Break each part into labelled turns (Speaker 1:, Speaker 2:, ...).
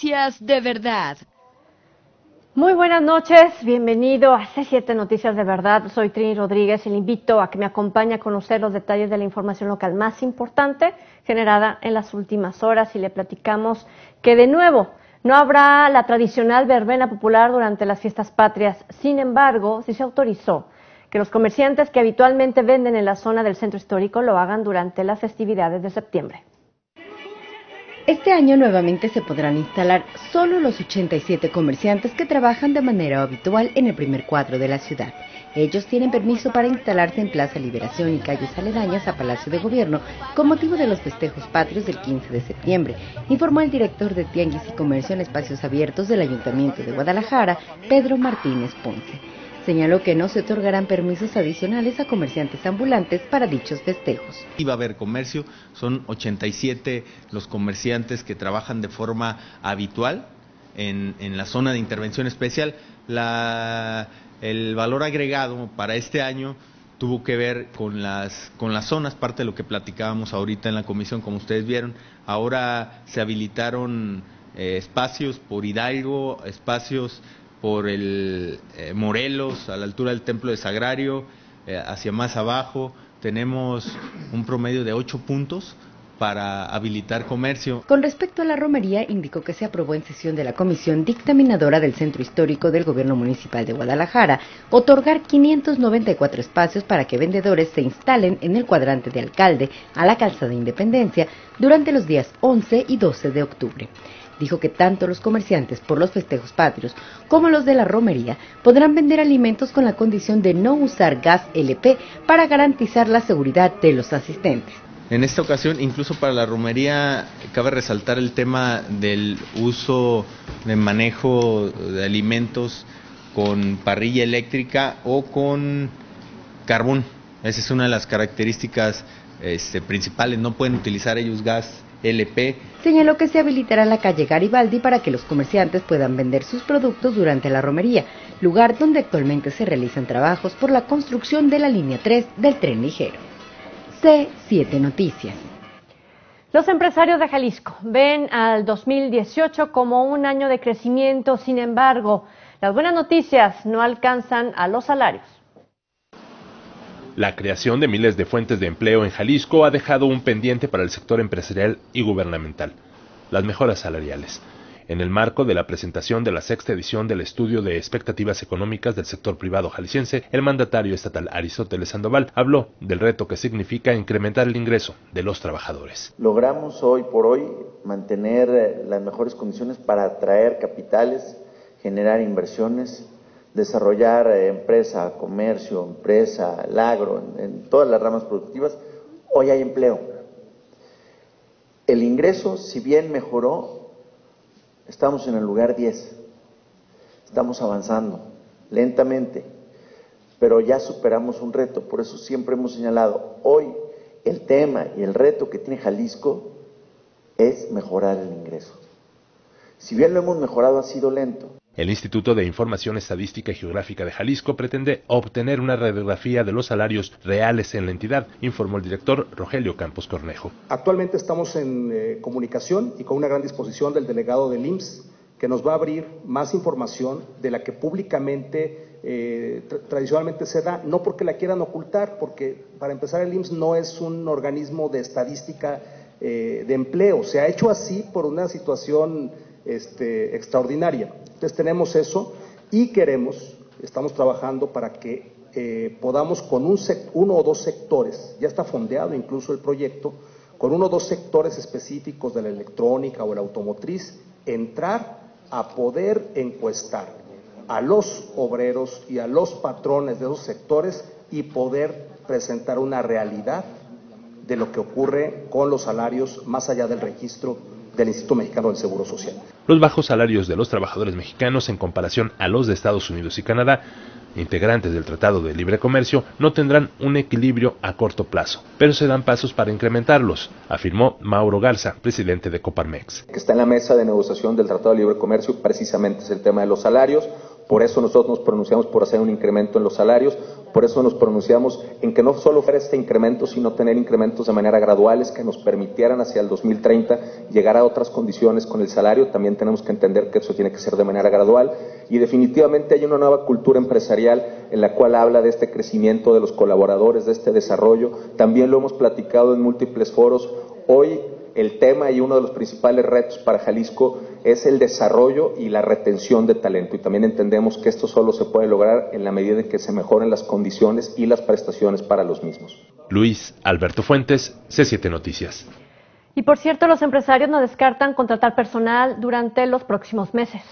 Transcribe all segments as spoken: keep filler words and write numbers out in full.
Speaker 1: Noticias de Verdad.
Speaker 2: Muy buenas noches, bienvenido a C siete Noticias de Verdad. Soy Trini Rodríguez y le invito a que me acompañe a conocer los detalles de la información local más importante generada en las últimas horas, y le platicamos que de nuevo no habrá la tradicional verbena popular durante las fiestas patrias. Sin embargo, sí se autorizó que los comerciantes que habitualmente venden en la zona del centro histórico lo hagan durante las festividades de septiembre.
Speaker 3: Este año nuevamente se podrán instalar solo los ochenta y siete comerciantes que trabajan de manera habitual en el primer cuadro de la ciudad. Ellos tienen permiso para instalarse en Plaza Liberación y calles aledañas a Palacio de Gobierno con motivo de los festejos patrios del quince de septiembre, informó el director de Tianguis y Comercio en Espacios Abiertos del Ayuntamiento de Guadalajara, Pedro Martínez Ponce. Señaló que no se otorgarán permisos adicionales a comerciantes ambulantes para dichos festejos.
Speaker 4: Iba a haber comercio, son ochenta y siete los comerciantes que trabajan de forma habitual en, en la zona de intervención especial. La, el valor agregado para este año tuvo que ver con las, con las zonas, parte de lo que platicábamos ahorita en la comisión, como ustedes vieron. Ahora se habilitaron eh, espacios por Hidalgo, espacios por el eh, Morelos, a la altura del Templo de Sagrario, eh, hacia más abajo. Tenemos un promedio de ocho puntos para habilitar comercio.
Speaker 3: Con respecto a la romería, indicó que se aprobó en sesión de la Comisión Dictaminadora del Centro Histórico del Gobierno Municipal de Guadalajara otorgar quinientos noventa y cuatro espacios para que vendedores se instalen en el cuadrante de Alcalde a la Calzada Independencia durante los días once y doce de octubre. Dijo que tanto los comerciantes por los festejos patrios como los de la romería podrán vender alimentos con la condición de no usar gas L P para garantizar la seguridad de los asistentes.
Speaker 4: En esta ocasión, incluso para la romería, cabe resaltar el tema del uso de manejo de alimentos con parrilla eléctrica o con carbón. Esa es una de las características este, principales. No pueden utilizar ellos gas L P.
Speaker 3: Señaló que se habilitará la calle Garibaldi para que los comerciantes puedan vender sus productos durante la romería, lugar donde actualmente se realizan trabajos por la construcción de la línea tres del tren ligero. C siete Noticias.
Speaker 2: Los empresarios de Jalisco ven al dos mil dieciocho como un año de crecimiento. Sin embargo, las buenas noticias no alcanzan a los salarios.
Speaker 5: La creación de miles de fuentes de empleo en Jalisco ha dejado un pendiente para el sector empresarial y gubernamental: las mejoras salariales. En el marco de la presentación de la sexta edición del Estudio de Expectativas Económicas del Sector Privado Jalisciense, el mandatario estatal Aristóteles Sandoval habló del reto que significa incrementar el ingreso de los trabajadores.
Speaker 6: Logramos hoy por hoy mantener las mejores condiciones para atraer capitales, generar inversiones, desarrollar empresa, comercio, empresa, el agro, en, en todas las ramas productivas. Hoy hay empleo. El ingreso, si bien mejoró, estamos en el lugar diez. Estamos avanzando lentamente, pero ya superamos un reto. Por eso siempre hemos señalado, hoy el tema y el reto que tiene Jalisco es mejorar el ingreso. Si bien lo hemos mejorado, ha sido lento.
Speaker 5: El Instituto de Información Estadística y Geográfica de Jalisco pretende obtener una radiografía de los salarios reales en la entidad, informó el director Rogelio Campos Cornejo.
Speaker 7: Actualmente estamos en eh, comunicación y con una gran disposición del delegado del I M S S, que nos va a abrir más información de la que públicamente eh, tra tradicionalmente se da, no porque la quieran ocultar, porque para empezar el I M S S no es un organismo de estadística eh, de empleo, se ha hecho así por una situación este, extraordinaria. Entonces tenemos eso y queremos, estamos trabajando para que eh, podamos con un sec, uno o dos sectores, ya está fondeado incluso el proyecto, con uno o dos sectores específicos de la electrónica o la automotriz, entrar a poder encuestar a los obreros y a los patrones de esos sectores y poder presentar una realidad de lo que ocurre con los salarios más allá del registro del Instituto Mexicano del Seguro Social.
Speaker 5: Los bajos salarios de los trabajadores mexicanos en comparación a los de Estados Unidos y Canadá, integrantes del Tratado de Libre Comercio, no tendrán un equilibrio a corto plazo, pero se dan pasos para incrementarlos, afirmó Mauro Garza, presidente de Coparmex.
Speaker 8: Que está en la mesa de negociación del Tratado de Libre Comercio precisamente es el tema de los salarios, por eso nosotros nos pronunciamos por hacer un incremento en los salarios, Por eso nos pronunciamos en que no solo fuera este incremento, sino tener incrementos de manera graduales que nos permitieran hacia el dos mil treinta llegar a otras condiciones con el salario. También tenemos que entender que eso tiene que ser de manera gradual y definitivamente hay una nueva cultura empresarial en la cual habla de este crecimiento de los colaboradores, de este desarrollo. También lo hemos platicado en múltiples foros. Hoy el tema y uno de los principales retos para Jalisco es el desarrollo y la retención de talento. Y también entendemos que esto solo se puede lograr en la medida en que se mejoren las condiciones y las prestaciones para los mismos.
Speaker 5: Luis Alberto Fuentes, C siete Noticias.
Speaker 2: Y por cierto, los empresarios no descartan contratar personal durante los próximos meses.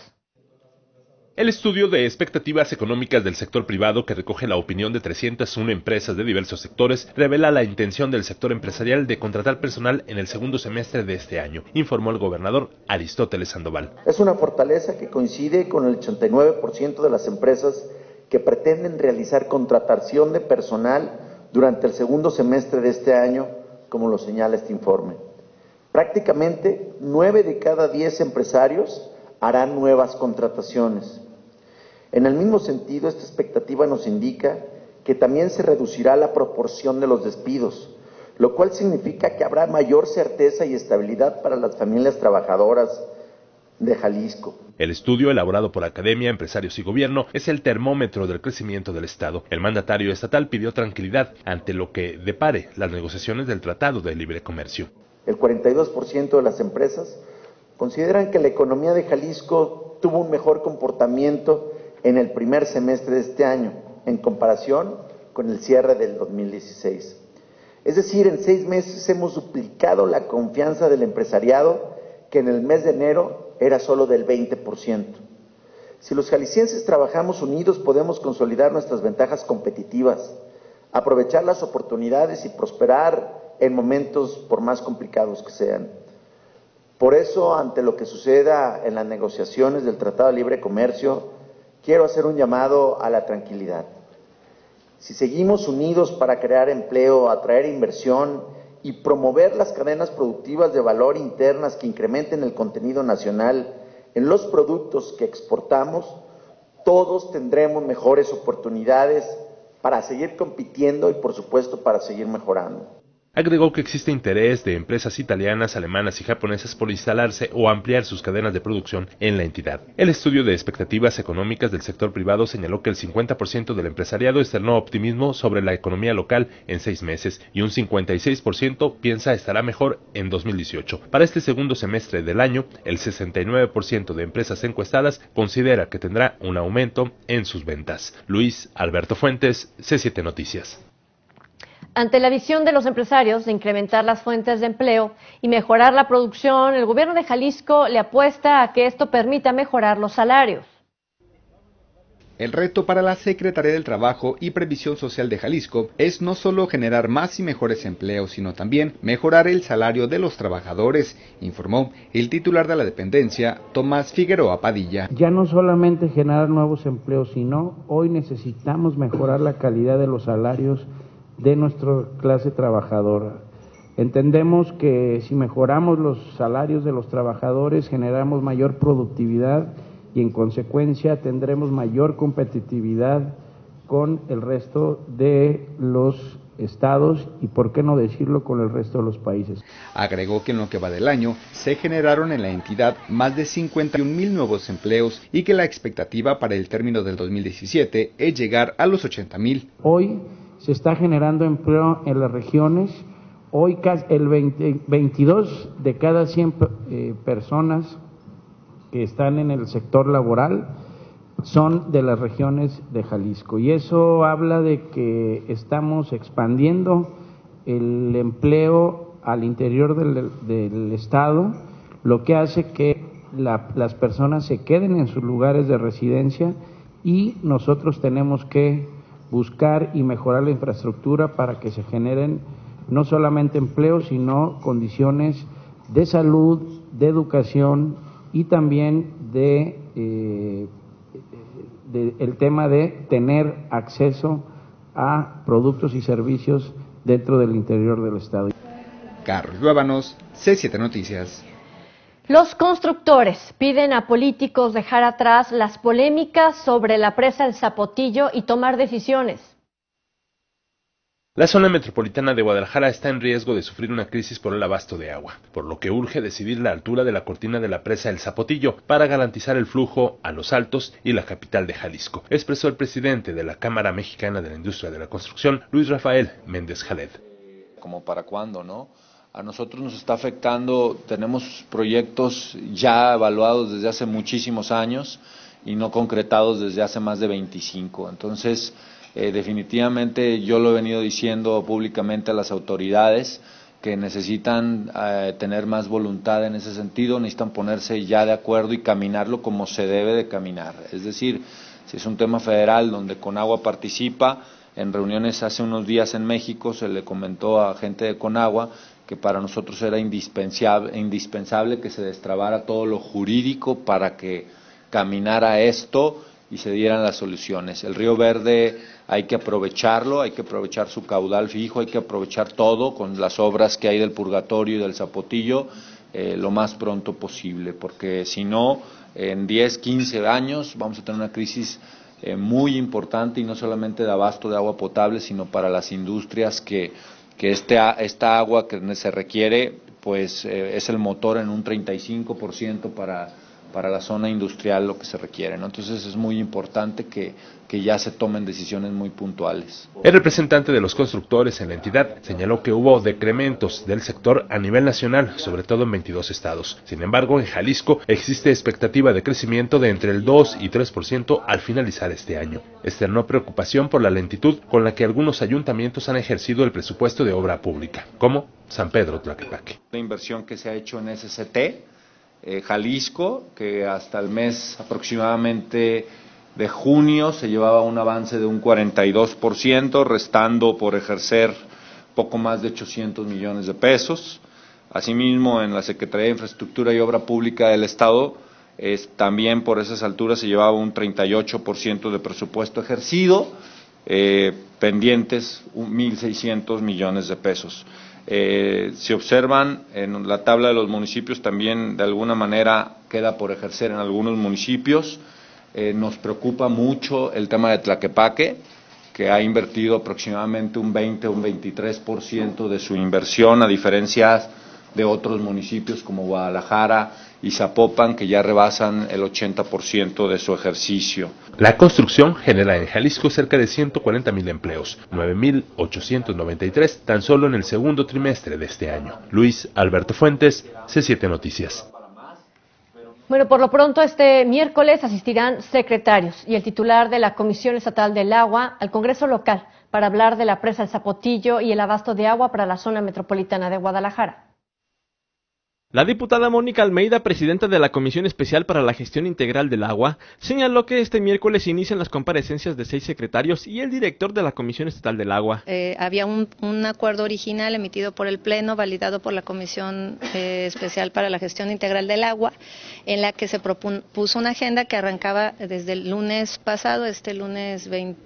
Speaker 5: El estudio de expectativas económicas del sector privado, que recoge la opinión de trescientas una empresas de diversos sectores, revela la intención del sector empresarial de contratar personal en el segundo semestre de este año, informó el gobernador Aristóteles Sandoval.
Speaker 6: Es una fortaleza que coincide con el ochenta y nueve por ciento de las empresas que pretenden realizar contratación de personal durante el segundo semestre de este año, como lo señala este informe. Prácticamente nueve de cada diez empresarios harán nuevas contrataciones. En el mismo sentido, esta expectativa nos indica que también se reducirá la proporción de los despidos, lo cual significa que habrá mayor certeza y estabilidad para las familias trabajadoras de Jalisco.
Speaker 5: El estudio, elaborado por Academia, Empresarios y Gobierno, es el termómetro del crecimiento del Estado. El mandatario estatal pidió tranquilidad ante lo que depare las negociaciones del Tratado de Libre Comercio.
Speaker 6: El cuarenta y dos por ciento de las empresas consideran que la economía de Jalisco tuvo un mejor comportamiento en el primer semestre de este año, en comparación con el cierre del dos mil dieciséis. Es decir, en seis meses hemos duplicado la confianza del empresariado, que en el mes de enero era solo del veinte por ciento. Si los jaliscienses trabajamos unidos, podemos consolidar nuestras ventajas competitivas, aprovechar las oportunidades y prosperar en momentos por más complicados que sean. Por eso, ante lo que suceda en las negociaciones del Tratado de Libre Comercio, quiero hacer un llamado a la tranquilidad. Si seguimos unidos para crear empleo, atraer inversión y promover las cadenas productivas de valor internas que incrementen el contenido nacional en los productos que exportamos, todos tendremos mejores oportunidades para seguir compitiendo y, por supuesto, para seguir mejorando.
Speaker 5: Agregó que existe interés de empresas italianas, alemanas y japonesas por instalarse o ampliar sus cadenas de producción en la entidad. El estudio de expectativas económicas del sector privado señaló que el cincuenta por ciento del empresariado externó optimismo sobre la economía local en seis meses y un cincuenta y seis por ciento piensa estará mejor en dos mil dieciocho. Para este segundo semestre del año, el sesenta y nueve por ciento de empresas encuestadas considera que tendrá un aumento en sus ventas. Luis Alberto Fuentes, C siete Noticias.
Speaker 2: Ante la visión de los empresarios de incrementar las fuentes de empleo y mejorar la producción, el gobierno de Jalisco le apuesta a que esto permita mejorar los salarios.
Speaker 1: El reto para la Secretaría del Trabajo y Previsión Social de Jalisco es no solo generar más y mejores empleos, sino también mejorar el salario de los trabajadores, informó el titular de la dependencia, Tomás Figueroa Padilla.
Speaker 9: Ya no solamente generar nuevos empleos, sino hoy necesitamos mejorar la calidad de los salarios de nuestra clase trabajadora. Entendemos que si mejoramos los salarios de los trabajadores, generamos mayor productividad y en consecuencia tendremos mayor competitividad con el resto de los estados y, por qué no decirlo, con el resto de los países.
Speaker 1: Agregó que en lo que va del año se generaron en la entidad más de cincuenta y un mil nuevos empleos y que la expectativa para el término del dos mil diecisiete es llegar a los ochenta mil.
Speaker 9: Hoy se está generando empleo en las regiones. Hoy el veinte, veintidós de cada cien eh, personas que están en el sector laboral son de las regiones de Jalisco. Y eso habla de que estamos expandiendo el empleo al interior del, del estado, lo que hace que la, las personas se queden en sus lugares de residencia y nosotros tenemos que buscar y mejorar la infraestructura para que se generen no solamente empleos, sino condiciones de salud, de educación y también de, eh, de el tema de tener acceso a productos y servicios dentro del interior del estado.
Speaker 1: Carlos Luébanos, C siete Noticias.
Speaker 2: Los constructores piden a políticos dejar atrás las polémicas sobre la presa El Zapotillo y tomar decisiones.
Speaker 5: La zona metropolitana de Guadalajara está en riesgo de sufrir una crisis por el abasto de agua, por lo que urge decidir la altura de la cortina de la presa El Zapotillo para garantizar el flujo a Los Altos y la capital de Jalisco, expresó el presidente de la Cámara Mexicana de la Industria de la Construcción, Luis Rafael Méndez Jaled.
Speaker 10: ¿Como para cuándo, no? A nosotros nos está afectando, tenemos proyectos ya evaluados desde hace muchísimos años y no concretados desde hace más de veinticinco, entonces Eh, definitivamente yo lo he venido diciendo públicamente a las autoridades que necesitan eh, tener más voluntad en ese sentido, necesitan ponerse ya de acuerdo y caminarlo como se debe de caminar. Es decir, si es un tema federal donde Conagua participa, en reuniones hace unos días en México se le comentó a gente de Conagua que para nosotros era indispensable, indispensable que se destrabara todo lo jurídico para que caminara esto y se dieran las soluciones. El Río Verde hay que aprovecharlo, hay que aprovechar su caudal fijo, hay que aprovechar todo con las obras que hay del Purgatorio y del Zapotillo eh, lo más pronto posible, porque si no, en diez, quince años vamos a tener una crisis eh, muy importante y no solamente de abasto de agua potable, sino para las industrias que, que este, esta agua que se requiere pues eh, es el motor en un treinta y cinco por ciento para para la zona industrial lo que se requiere, ¿no? Entonces es muy importante que, que ya se tomen decisiones muy puntuales.
Speaker 5: El representante de los constructores en la entidad señaló que hubo decrementos del sector a nivel nacional, sobre todo en veintidós estados. Sin embargo, en Jalisco existe expectativa de crecimiento de entre el dos y tres por ciento al finalizar este año. Externó preocupación por la lentitud con la que algunos ayuntamientos han ejercido el presupuesto de obra pública, como San Pedro Tlaquepaque.
Speaker 10: La inversión que se ha hecho en S C T, Eh, Jalisco, que hasta el mes aproximadamente de junio se llevaba un avance de un cuarenta y dos por ciento, restando por ejercer poco más de ochocientos millones de pesos. Asimismo, en la Secretaría de Infraestructura y Obra Pública del Estado, es, también por esas alturas se llevaba un treinta y ocho por ciento de presupuesto ejercido, eh, pendientes mil seiscientos millones de pesos. Eh, si observan en la tabla de los municipios también de alguna manera queda por ejercer en algunos municipios. Eh, nos preocupa mucho el tema de Tlaquepaque, que ha invertido aproximadamente un veinte o un veintitrés por ciento de su inversión, a diferencia de otros municipios como Guadalajara y Zapopan, que ya rebasan el ochenta por ciento de su ejercicio.
Speaker 5: La construcción genera en Jalisco cerca de ciento cuarenta mil empleos, nueve mil ochocientos noventa y tres tan solo en el segundo trimestre de este año. Luis Alberto Fuentes, C siete Noticias.
Speaker 2: Bueno, por lo pronto este miércoles asistirán secretarios y el titular de la Comisión Estatal del Agua al Congreso local para hablar de la presa El Zapotillo y el abasto de agua para la zona metropolitana de Guadalajara.
Speaker 11: La diputada Mónica Almeida, presidenta de la Comisión Especial para la Gestión Integral del Agua, señaló que este miércoles inician las comparecencias de seis secretarios y el director de la Comisión Estatal del Agua.
Speaker 12: Eh, había un, un acuerdo original emitido por el Pleno, validado por la Comisión eh, Especial para la Gestión Integral del Agua, en la que se propuso una agenda que arrancaba desde el lunes pasado, este lunes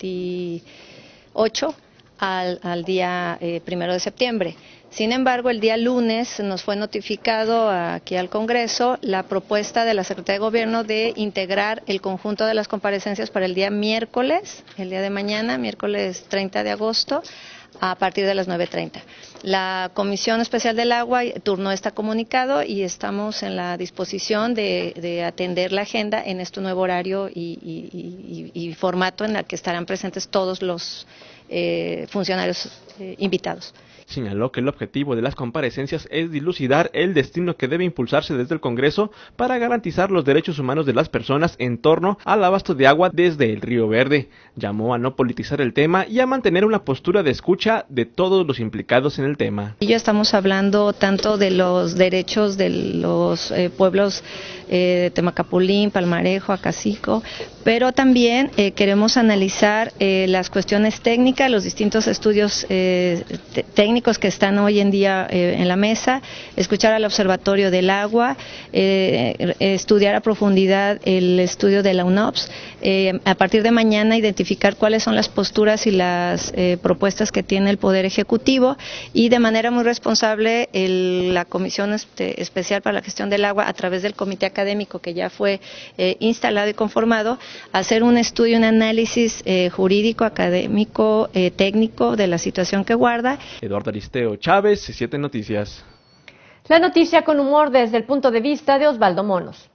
Speaker 12: veintiocho, al, al día eh, primero de septiembre. Sin embargo, el día lunes nos fue notificado aquí al Congreso la propuesta de la Secretaría de Gobierno de integrar el conjunto de las comparecencias para el día miércoles, el día de mañana, miércoles treinta de agosto, a partir de las nueve treinta. La Comisión Especial del Agua turnó este comunicado y estamos en la disposición de, de atender la agenda en este nuevo horario y, y, y, y formato en el que estarán presentes todos los eh, funcionarios eh, invitados.
Speaker 11: Señaló que el objetivo de las comparecencias es dilucidar el destino que debe impulsarse desde el Congreso para garantizar los derechos humanos de las personas en torno al abasto de agua desde el Río Verde. Llamó a no politizar el tema y a mantener una postura de escucha de todos los implicados en el tema.
Speaker 12: Y ya estamos hablando tanto de los derechos de los eh, pueblos eh, de Temacapulín, Palmarejo, Acacico, pero también eh, queremos analizar eh, las cuestiones técnicas, los distintos estudios eh, técnicos técnicos que están hoy en día eh, en la mesa, escuchar al Observatorio del Agua, eh, estudiar a profundidad el estudio de la U N O P S, eh, a partir de mañana identificar cuáles son las posturas y las eh, propuestas que tiene el Poder Ejecutivo y de manera muy responsable el, la Comisión este, Especial para la Gestión del Agua, a través del Comité Académico que ya fue eh, instalado y conformado, hacer un estudio, un análisis eh, jurídico, académico, eh, técnico de la situación que guarda.
Speaker 11: Eduardo Aristeo Chávez, C siete Noticias.
Speaker 2: La noticia con humor desde el punto de vista de Osvaldo Monos.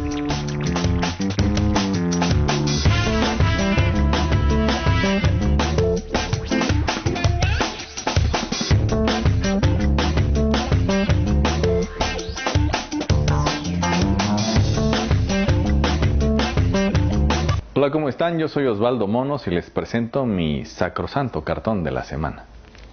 Speaker 13: Hola, ¿cómo están? Yo soy Osvaldo Monos y les presento mi sacrosanto cartón de la semana.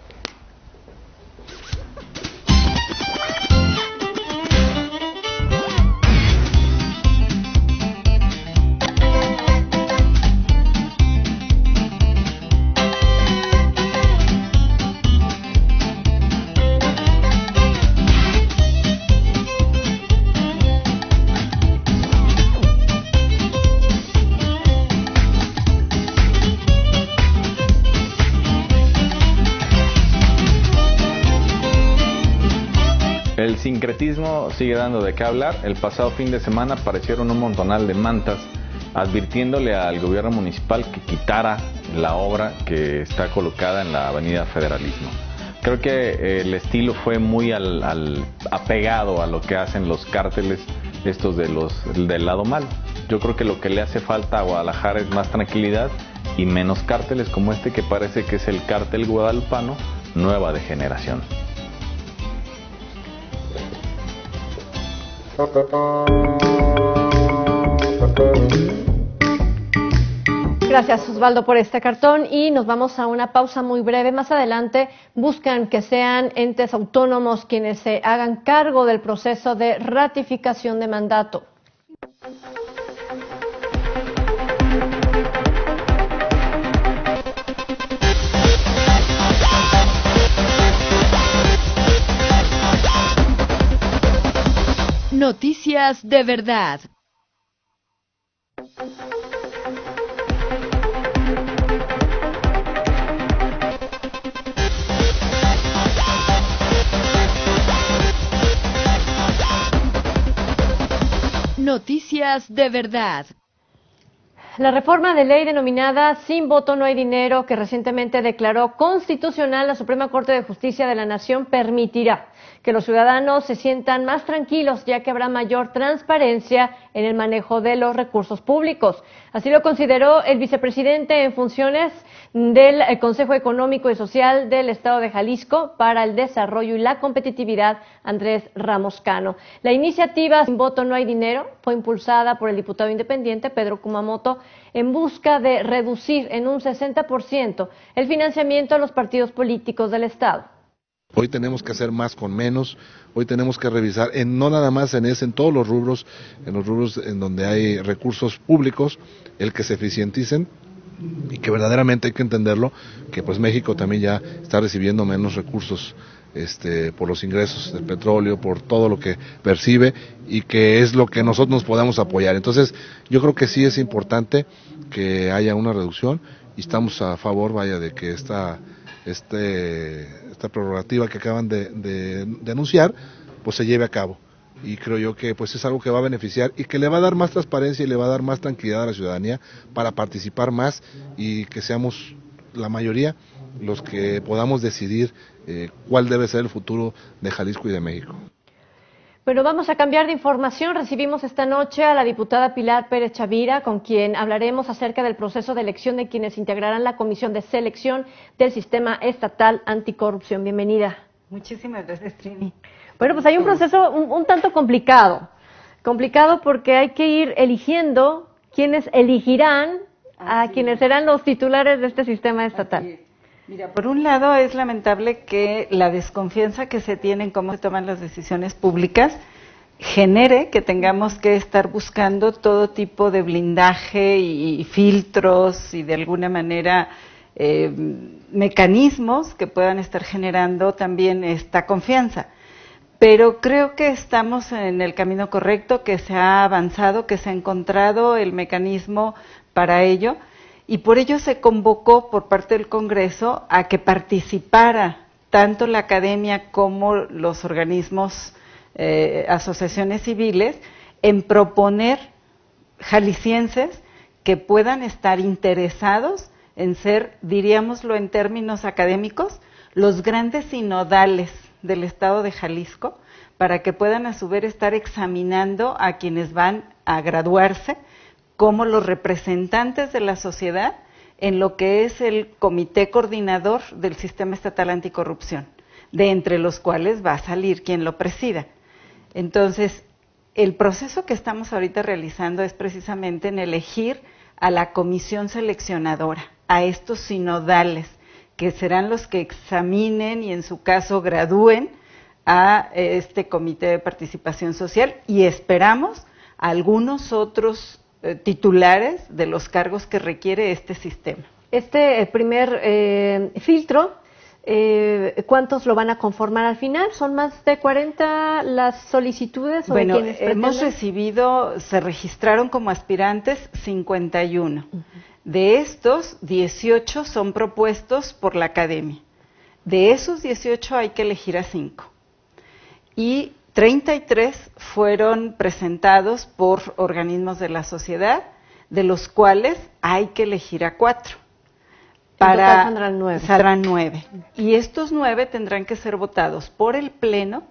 Speaker 13: El sincretismo sigue dando de qué hablar. El pasado fin de semana aparecieron un montonal de mantas advirtiéndole al gobierno municipal que quitara la obra que está colocada en la avenida Federalismo. Creo que el estilo fue muy al, al, apegado a lo que hacen los cárteles estos de los, del lado malo. Yo creo que lo que le hace falta a Guadalajara es más tranquilidad y menos cárteles como este, que parece que es el cártel guadalupano nueva de generación.
Speaker 2: Gracias, Osvaldo, por este cartón, y nos vamos a una pausa muy breve. Más adelante buscan que sean entes autónomos quienes se hagan cargo del proceso de ratificación de mandato.
Speaker 3: Noticias de verdad. Noticias de verdad.
Speaker 2: La reforma de ley denominada Sin voto no hay dinero, que recientemente declaró constitucional la Suprema Corte de Justicia de la Nación, permitirá que los ciudadanos se sientan más tranquilos, ya que habrá mayor transparencia en el manejo de los recursos públicos. Así lo consideró el vicepresidente en funciones del Consejo Económico y Social del Estado de Jalisco para el Desarrollo y la Competitividad, Andrés Ramos Cano. La iniciativa Sin voto no hay dinero fue impulsada por el diputado independiente Pedro Kumamoto en busca de reducir en un sesenta por ciento el financiamiento a los partidos políticos del Estado.
Speaker 14: Hoy tenemos que hacer más con menos, hoy tenemos que revisar, en, no nada más en ese, en todos los rubros, en los rubros en donde hay recursos públicos, el que se eficienticen y que verdaderamente hay que entenderlo, que pues México también ya está recibiendo menos recursos este, por los ingresos del petróleo, por todo lo que percibe y que es lo que nosotros nos podamos apoyar. Entonces yo creo que sí es importante que haya una reducción y estamos a favor, vaya, de que esta... Este, esta prerrogativa que acaban de, de, de anunciar, pues se lleve a cabo. Y creo yo que pues es algo que va a beneficiar y que le va a dar más transparencia y le va a dar más tranquilidad a la ciudadanía para participar más y que seamos la mayoría los que podamos decidir eh, cuál debe ser el futuro de Jalisco y de México.
Speaker 2: Bueno, vamos a cambiar de información. Recibimos esta noche a la diputada Pilar Pérez Chavira, con quien hablaremos acerca del proceso de elección de quienes integrarán la Comisión de Selección del Sistema Estatal Anticorrupción. Bienvenida.
Speaker 15: Muchísimas gracias, Trini.
Speaker 2: Bueno, pues hay un proceso un, un tanto complicado. Complicado porque hay que ir eligiendo quienes elegirán a Así quienes serán los titulares de este sistema estatal.
Speaker 15: Mira, por un lado es lamentable que la desconfianza que se tiene en cómo se toman las decisiones públicas genere que tengamos que estar buscando todo tipo de blindaje y filtros y de alguna manera eh, mecanismos que puedan estar generando también esta confianza. Pero creo que estamos en el camino correcto, que se ha avanzado, que se ha encontrado el mecanismo para ello, y por ello se convocó por parte del Congreso a que participara tanto la academia como los organismos, eh, asociaciones civiles, en proponer jaliscienses que puedan estar interesados en ser, diríamoslo en términos académicos, los grandes sinodales del Estado de Jalisco, para que puedan a su vez estar examinando a quienes van a graduarse como los representantes de la sociedad en lo que es el Comité Coordinador del Sistema Estatal Anticorrupción, de entre los cuales va a salir quien lo presida. Entonces, el proceso que estamos ahorita realizando es precisamente en elegir a la comisión seleccionadora, a estos sinodales, que serán los que examinen y en su caso gradúen a este Comité de Participación Social, y esperamos a algunos otros eh, titulares de los cargos que requiere este sistema.
Speaker 2: Este eh, primer eh, filtro, eh, ¿cuántos lo van a conformar al final? ¿Son más de cuarenta las solicitudes? ¿O
Speaker 15: Bueno,
Speaker 2: de quienes
Speaker 15: hemos
Speaker 2: pretenden?
Speaker 15: recibido, se registraron como aspirantes cincuenta y uno. Uh-huh. De estos, dieciocho son propuestos por la academia. De esos dieciocho hay que elegir a cinco. Y treinta y tres fueron presentados por organismos de la sociedad, de los cuales hay que elegir a cuatro.
Speaker 2: Para saldrán nueve.
Speaker 15: Saldrán nueve. Y estos nueve tendrán que ser votados por el Pleno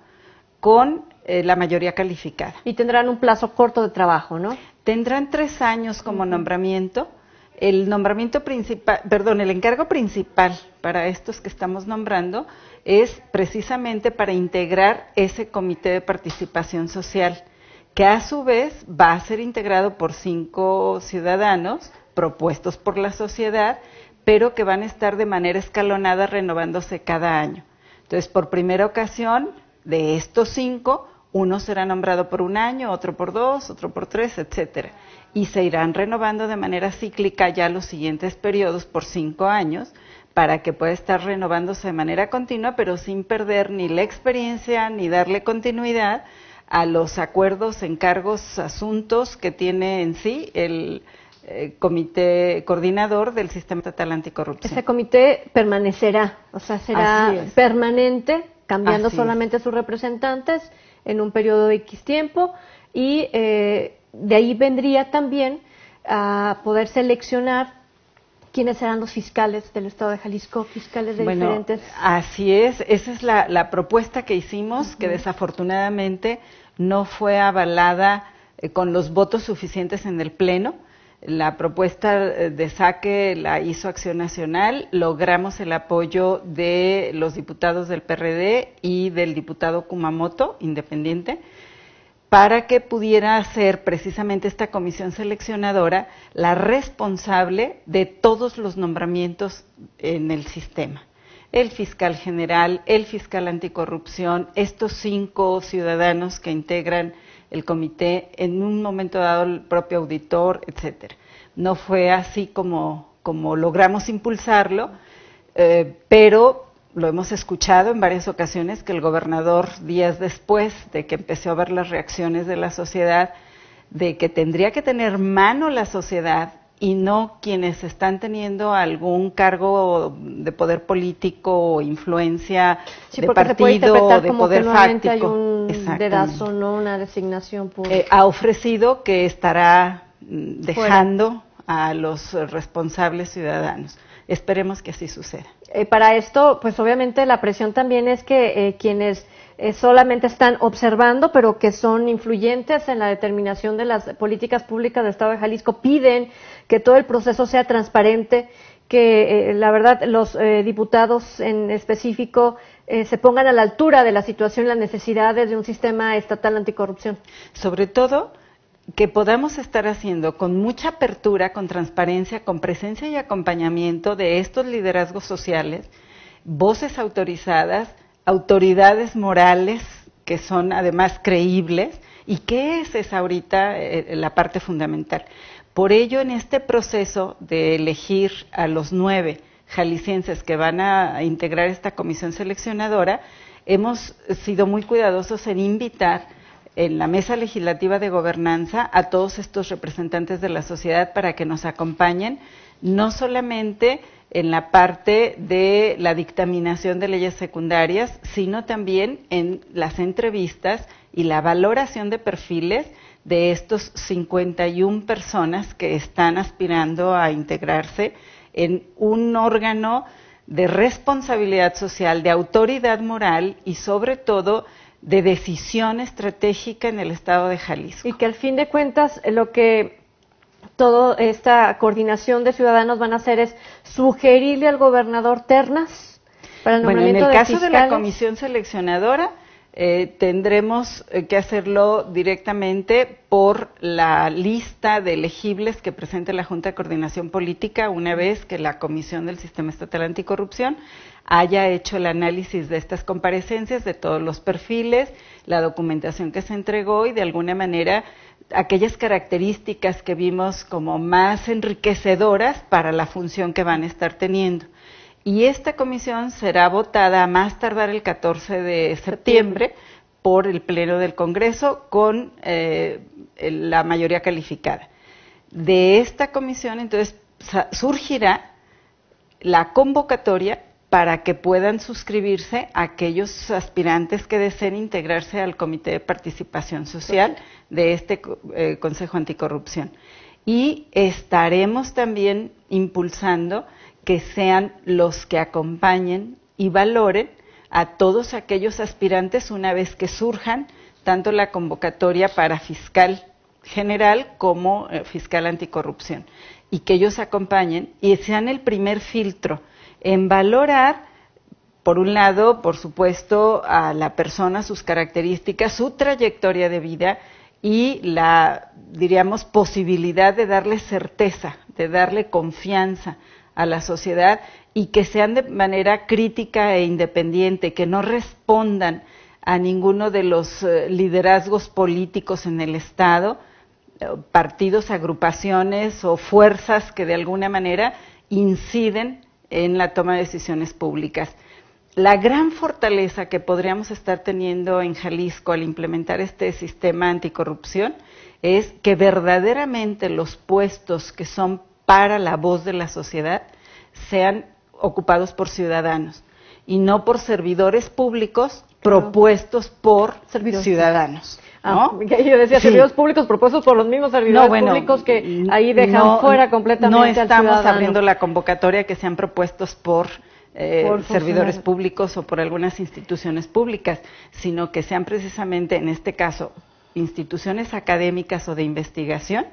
Speaker 15: con eh, la mayoría calificada.
Speaker 2: Y tendrán un plazo corto de trabajo, ¿no?
Speaker 15: Tendrán tres años como uh-huh. nombramiento. El nombramiento principal, perdón, el encargo principal para estos que estamos nombrando es precisamente para integrar ese Comité de Participación Social, que a su vez va a ser integrado por cinco ciudadanos propuestos por la sociedad, pero que van a estar de manera escalonada renovándose cada año. Entonces, por primera ocasión, de estos cinco, uno será nombrado por un año, otro por dos, otro por tres, etcétera. Y se irán renovando de manera cíclica ya los siguientes periodos por cinco años, para que pueda estar renovándose de manera continua, pero sin perder ni la experiencia ni darle continuidad a los acuerdos, encargos, asuntos que tiene en sí el eh, Comité Coordinador del Sistema Estatal Anticorrupción.
Speaker 2: Ese comité permanecerá, o sea, será permanente, cambiando Así solamente es. sus representantes en un periodo de X tiempo, y eh, de ahí vendría también a poder seleccionar quiénes serán los fiscales del Estado de Jalisco, fiscales de
Speaker 15: bueno,
Speaker 2: diferentes...
Speaker 15: Así es, esa es la, la propuesta que hicimos, uh-huh. que desafortunadamente no fue avalada eh, con los votos suficientes en el Pleno. La propuesta de saque la hizo Acción Nacional, logramos el apoyo de los diputados del P R D y del diputado Kumamoto, independiente, para que pudiera ser precisamente esta comisión seleccionadora la responsable de todos los nombramientos en el sistema. El fiscal general, el fiscal anticorrupción, estos cinco ciudadanos que integran el comité, en un momento dado el propio auditor, etcétera. No fue así como, como logramos impulsarlo, eh, pero lo hemos escuchado en varias ocasiones que el gobernador, días después de que empezó a ver las reacciones de la sociedad, de que tendría que tener mano la sociedad y no quienes están teniendo algún cargo de poder político o influencia
Speaker 2: sí,
Speaker 15: de
Speaker 2: partido
Speaker 15: o de
Speaker 2: como
Speaker 15: poder
Speaker 2: que
Speaker 15: fáctico.
Speaker 2: Hay un dedazo, no una designación pública.
Speaker 15: Eh, ha ofrecido que estará dejando Fuera. a los responsables ciudadanos. Esperemos que así suceda.
Speaker 2: Eh, para esto, pues obviamente la presión también es que eh, quienes eh, solamente están observando, pero que son influyentes en la determinación de las políticas públicas del Estado de Jalisco, piden que todo el proceso sea transparente, que eh, la verdad los eh, diputados en específico eh, se pongan a la altura de la situación y las necesidades de un sistema estatal anticorrupción.
Speaker 15: Sobre todo, que podamos estar haciendo con mucha apertura, con transparencia, con presencia y acompañamiento de estos liderazgos sociales, voces autorizadas, autoridades morales que son además creíbles, y que esa es ahorita eh, la parte fundamental. Por ello, en este proceso de elegir a los nueve jaliscienses que van a integrar esta comisión seleccionadora, hemos sido muy cuidadosos en invitar en la mesa legislativa de gobernanza a todos estos representantes de la sociedad para que nos acompañen, no solamente en la parte de la dictaminación de leyes secundarias, sino también en las entrevistas y la valoración de perfiles de estos cincuenta y una personas que están aspirando a integrarse en un órgano de responsabilidad social, de autoridad moral y sobre todo de decisión estratégica en el estado de Jalisco.
Speaker 2: Y que al fin de cuentas lo que toda esta coordinación de ciudadanos van a hacer es sugerirle al gobernador ternas para el nombramiento de
Speaker 15: Bueno, en el caso
Speaker 2: fiscales.
Speaker 15: de la comisión seleccionadora, eh, tendremos eh, que hacerlo directamente por la lista de elegibles que presente la Junta de Coordinación Política una vez que la Comisión del Sistema Estatal Anticorrupción haya hecho el análisis de estas comparecencias, de todos los perfiles, la documentación que se entregó y de alguna manera aquellas características que vimos como más enriquecedoras para la función que van a estar teniendo. Y esta comisión será votada a más tardar el catorce de septiembre por el Pleno del Congreso con eh, la mayoría calificada. De esta comisión, entonces, surgirá la convocatoria para que puedan suscribirse aquellos aspirantes que deseen integrarse al Comité de Participación Social de este eh, Consejo Anticorrupción. Y estaremos también impulsando que sean los que acompañen y valoren a todos aquellos aspirantes una vez que surjan tanto la convocatoria para fiscal general como eh, fiscal anticorrupción, y que ellos acompañen y sean el primer filtro en valorar, por un lado, por supuesto, a la persona, sus características, su trayectoria de vida y la, diríamos, posibilidad de darle certeza, de darle confianza a la sociedad y que sean de manera crítica e independiente, que no respondan a ninguno de los eh, liderazgos políticos en el Estado, eh, partidos, agrupaciones o fuerzas que de alguna manera inciden en la toma de decisiones públicas. La gran fortaleza que podríamos estar teniendo en Jalisco al implementar este sistema anticorrupción es que verdaderamente los puestos que son para la voz de la sociedad sean ocupados por ciudadanos y no por servidores públicos propuestos por servidores ciudadanos. ¿No?
Speaker 2: Ah, yo decía sí. Servidores públicos propuestos por los mismos servidores no, bueno, públicos que ahí dejan
Speaker 15: no,
Speaker 2: fuera completamente
Speaker 15: no estamos
Speaker 2: al ciudadano.
Speaker 15: abriendo la convocatoria que sean propuestos por, eh, por servidores públicos o por algunas instituciones públicas, sino que sean precisamente, en este caso, instituciones académicas o de investigación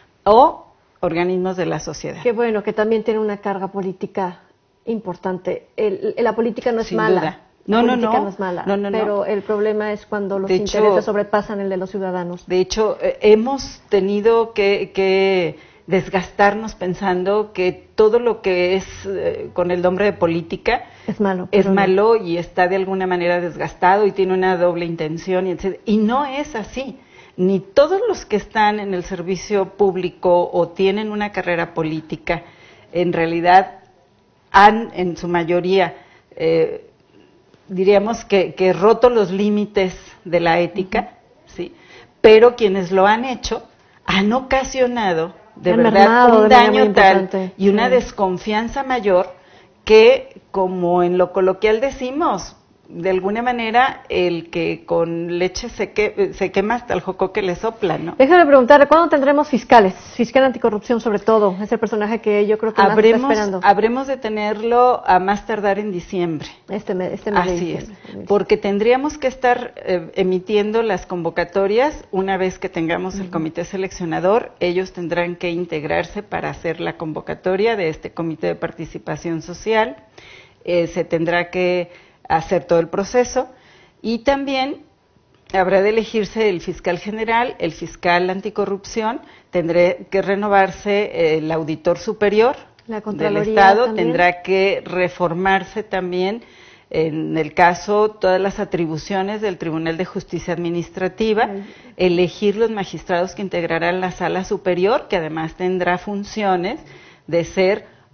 Speaker 15: o organismos de la sociedad.
Speaker 2: Qué bueno, que también tiene una carga política importante. El, el, la política no es
Speaker 15: Sin
Speaker 2: mala.
Speaker 15: Duda. No, no, no,
Speaker 2: no es mala,
Speaker 15: no, no,
Speaker 2: pero
Speaker 15: no.
Speaker 2: el problema es cuando los
Speaker 15: de
Speaker 2: intereses
Speaker 15: hecho,
Speaker 2: sobrepasan el de los ciudadanos.
Speaker 15: De hecho, eh, hemos tenido que, que desgastarnos pensando que todo lo que es eh, con el nombre de política
Speaker 2: es malo,
Speaker 15: es malo y está de alguna manera desgastado y tiene una doble intención, y etcétera. Y no es así. Ni todos los que están en el servicio público o tienen una carrera política, en realidad han, en su mayoría, eh, diríamos que, que roto los límites de la ética, uh-huh. ¿sí? Pero quienes lo han hecho han ocasionado de han verdad un daño tal y una sí. desconfianza mayor que, como en lo coloquial decimos, de alguna manera el que con leche se, que, se quema hasta el jocoque le sopla, ¿no?
Speaker 2: Déjame preguntarle, ¿cuándo tendremos fiscales? Fiscal anticorrupción sobre todo, es el personaje que yo creo que
Speaker 15: habremos,
Speaker 2: más está esperando.
Speaker 15: Habremos de tenerlo a más tardar en diciembre.
Speaker 2: Este mes, este mes
Speaker 15: Así
Speaker 2: de diciembre.
Speaker 15: es, porque tendríamos que estar eh, emitiendo las convocatorias una vez que tengamos uh-huh. el comité seleccionador. Ellos tendrán que integrarse para hacer la convocatoria de este comité de participación social. Eh, se tendrá que hacer todo el proceso y también habrá de elegirse el fiscal general, el fiscal anticorrupción, tendrá que renovarse el auditor superior
Speaker 2: La
Speaker 15: del Estado,
Speaker 2: también.
Speaker 15: Tendrá que reformarse también, en el caso, todas las atribuciones del Tribunal de Justicia Administrativa, sí. elegir los magistrados que integrarán la Sala Superior, que además tendrá funciones de ser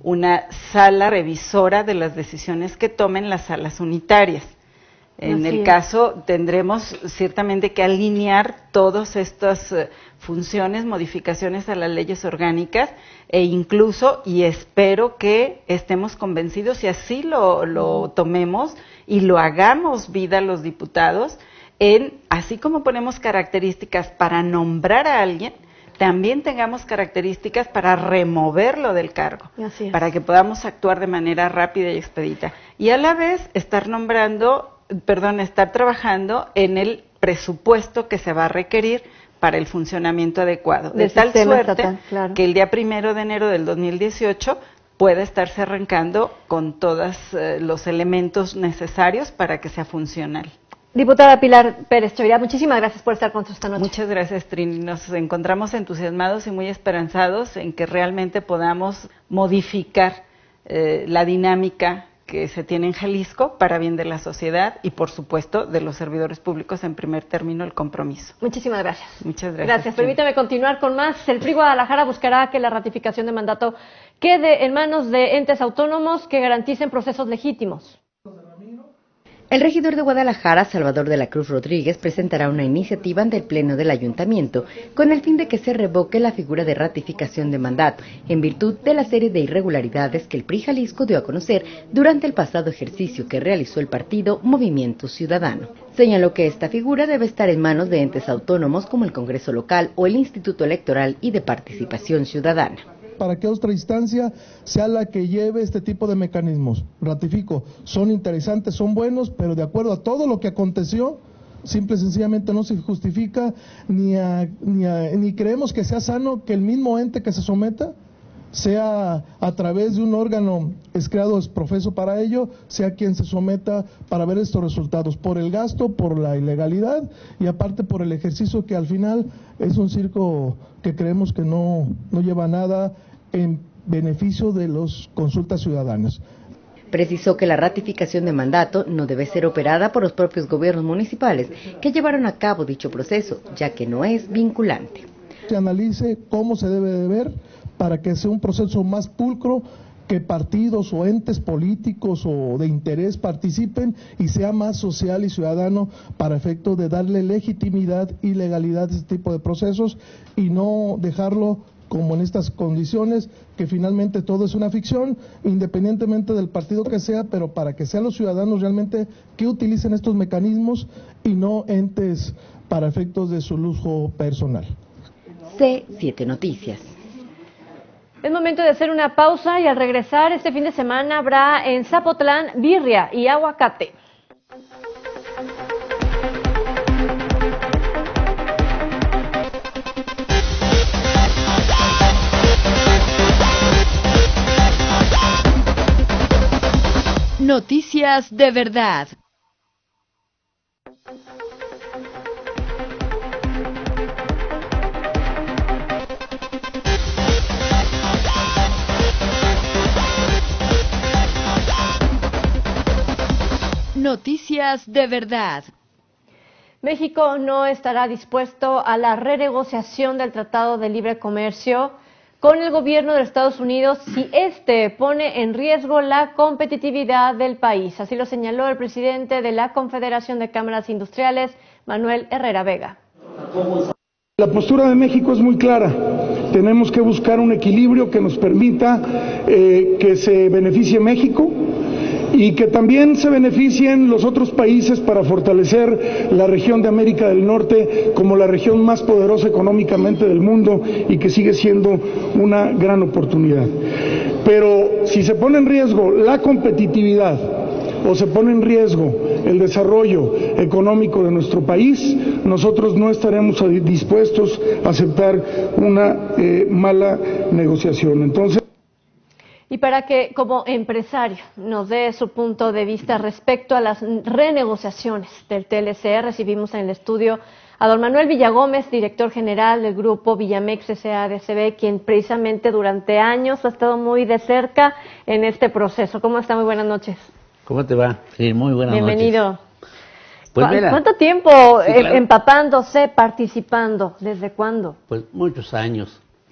Speaker 15: una sala revisora de las decisiones que tomen las salas unitarias. En el caso, tendremos ciertamente que alinear todas estas uh, funciones, modificaciones a las leyes orgánicas e incluso, y espero que estemos convencidos y así lo, lo tomemos y lo hagamos vida los diputados, en así como ponemos características para nombrar a alguien, también tengamos características para removerlo del cargo, para que podamos actuar de manera rápida y expedita. Y a la vez estar nombrando, perdón, estar trabajando en el presupuesto que se va a requerir para el funcionamiento adecuado, de tal suerte estatal, claro, que el día primero de enero del dos mil dieciocho pueda estarse arrancando con todos eh, los elementos necesarios para que sea funcional.
Speaker 2: Diputada Pilar Pérez Chavirá, muchísimas gracias por estar con nosotros esta noche.
Speaker 15: Muchas gracias, Trini. Nos encontramos entusiasmados y muy esperanzados en que realmente podamos modificar eh, la dinámica que se tiene en Jalisco para bien de la sociedad y, por supuesto, de los servidores públicos, en primer término, el compromiso.
Speaker 2: Muchísimas gracias.
Speaker 15: Muchas gracias.
Speaker 2: Gracias. Permítame continuar con más. El P R I Guadalajara buscará que la ratificación de mandato quede en manos de entes autónomos que garanticen procesos legítimos.
Speaker 3: El regidor de Guadalajara, Salvador de la Cruz Rodríguez, presentará una iniciativa ante el Pleno del Ayuntamiento con el fin de que se revoque la figura de ratificación de mandato en virtud de la serie de irregularidades que el P R I Jalisco dio a conocer durante el pasado ejercicio que realizó el partido Movimiento Ciudadano. Señaló que esta figura debe estar en manos de entes autónomos como el Congreso Local o el Instituto Electoral y de Participación Ciudadana.
Speaker 16: Para que otra instancia sea la que lleve este tipo de mecanismos. Ratifico, son interesantes, son buenos, pero de acuerdo a todo lo que aconteció, simple y sencillamente no se justifica, ni, a, ni, a, ni creemos que sea sano que el mismo ente que se someta sea a través de un órgano es creado, es profeso para ello, sea quien se someta para ver estos resultados, por el gasto, por la ilegalidad y aparte por el ejercicio que al final es un circo que creemos que no, no lleva nada en beneficio de las consultas ciudadanas.
Speaker 3: Precisó que la ratificación de mandato no debe ser operada por los propios gobiernos municipales que llevaron a cabo dicho proceso, ya que no es vinculante.
Speaker 16: Se analice cómo se debe de ver para que sea un proceso más pulcro, que partidos o entes políticos o de interés participen y sea más social y ciudadano para efecto de darle legitimidad y legalidad a este tipo de procesos y no dejarlo como en estas condiciones, que finalmente todo es una ficción, independientemente del partido que sea, pero para que sean los ciudadanos realmente que utilicen estos mecanismos y no entes para efectos de su lujo personal.
Speaker 3: C siete Noticias.
Speaker 2: Es momento de hacer una pausa y al regresar este fin de semana habrá en Zapotlán birria y aguacate.
Speaker 17: Noticias de verdad. Noticias de verdad.
Speaker 2: México no estará dispuesto a la renegociación del Tratado de Libre Comercio con el gobierno de Estados Unidos si éste pone en riesgo la competitividad del país. Así lo señaló el presidente de la Confederación de Cámaras Industriales, Manuel Herrera Vega.
Speaker 18: La postura de México es muy clara. Tenemos que buscar un equilibrio que nos permita eh, que se beneficie México y que también se beneficien los otros países para fortalecer la región de América del Norte como la región más poderosa económicamente del mundo y que sigue siendo una gran oportunidad. Pero si se pone en riesgo la competitividad o se pone en riesgo el desarrollo económico de nuestro país, nosotros no estaremos dispuestos a aceptar una eh, mala negociación. Entonces,
Speaker 2: y para que, como empresario, nos dé su punto de vista respecto a las renegociaciones del T L C, recibimos en el estudio a don Manuel Villagómez, director general del grupo Villamex S A de C B, quien precisamente durante años ha estado muy de cerca en este proceso. ¿Cómo está? Muy buenas noches.
Speaker 19: ¿Cómo te va? Sí, muy buenas
Speaker 2: Bienvenido.
Speaker 19: noches. Pues
Speaker 2: ¿Cu
Speaker 19: mira,
Speaker 2: ¿Cuánto tiempo
Speaker 19: sí, claro.
Speaker 2: empapándose, participando? ¿Desde cuándo?
Speaker 19: Pues muchos años.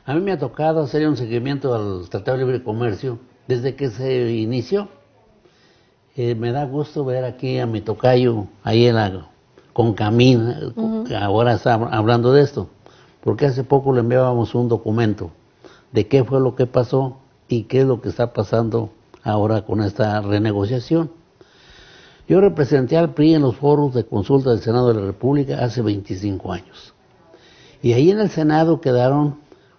Speaker 19: A mí me ha tocado hacer un seguimiento al Tratado de Libre Comercio desde que se inició. Eh, me da gusto ver aquí a mi tocayo, ahí en la Concamina, uh-huh. ahora está hablando de esto, porque hace poco le enviábamos un documento de qué fue lo que pasó y qué es lo que está pasando ahora con esta renegociación. Yo representé al P R I en los foros de consulta del Senado de la República hace veinticinco años. Y ahí en el Senado quedaron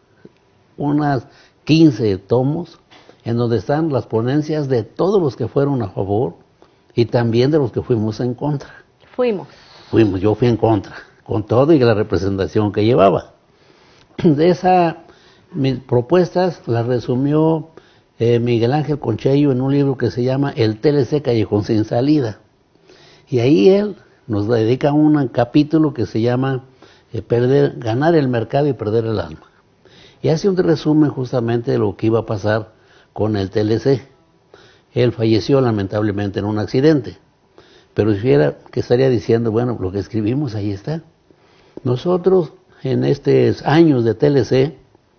Speaker 19: unas quince tomos en donde están las ponencias de todos los que fueron a favor y también de los que fuimos en contra.
Speaker 2: Fuimos.
Speaker 19: Fuimos, yo fui en contra, con todo y la representación que llevaba. De esas mis propuestas las resumió eh, Miguel Ángel Conchello en un libro que se llama El T L C Callejón Sin Salida. Y ahí él nos dedica un capítulo que se llama eh, perder, ganar el mercado y perder el alma. Y hace un resumen justamente de lo que iba a pasar con el T L C. Él falleció lamentablemente en un accidente. Pero si era que estaría diciendo, bueno, lo que escribimos ahí está. Nosotros en estos años de T L C,